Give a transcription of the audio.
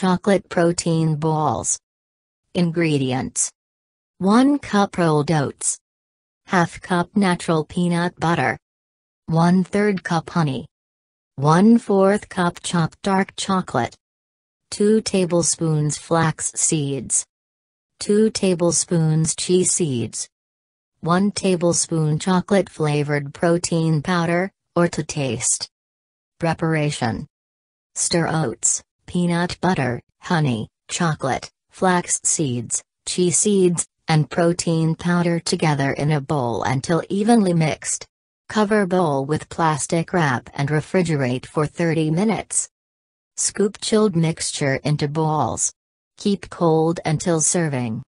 chocolate protein balls. Ingredients: 1 cup rolled oats, ½ cup natural peanut butter, 1/3 cup honey, 1/4 cup chopped dark chocolate, 2 tablespoons flax seeds, 2 tablespoons chia seeds, 1 tablespoon chocolate-flavored protein powder, or to taste. Preparation: stir oats, peanut butter, honey, chocolate, flax seeds, chia seeds, and protein powder together in a bowl until evenly mixed. Cover bowl with plastic wrap and refrigerate for 30 minutes. Scoop chilled mixture into balls. Keep cold until serving.